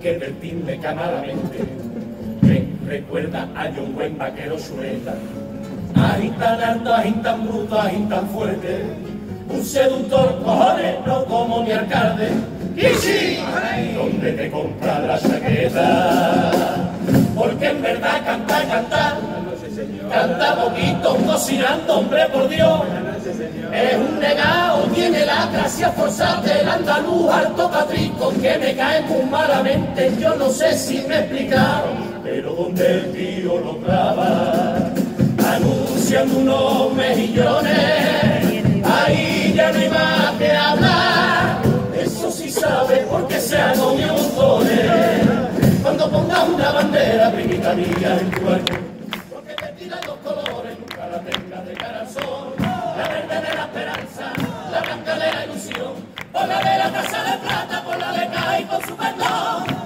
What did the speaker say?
que del timbre camaramente me recuerda a John Wayne Vaquero Sureta. Ahí tan alto, ahí tan bruto, ahí tan fuerte, un seductor, cojones, no como mi alcalde. Y sí, ¿dónde te compras la chaqueta? Porque en verdad canta poquito, cocinando, hombre, por Dios. Es un negado, tiene la gracia forzada del andaluz harto patrico que me cae muy malamente, yo no sé si me he explicado, pero donde el tío lo clava, anunciando unos mejillones, ahí ya no hay más que hablar, eso sí sabe porque se han comido montones, cuando ponga una bandera, primita mía, en tu balcón, porque te tira dos colores, nunca la tengas de cara al sol. La verde de la esperanza, la blanca de la ilusión, por la de la taza de plata, por la de Cádiz con su perdón.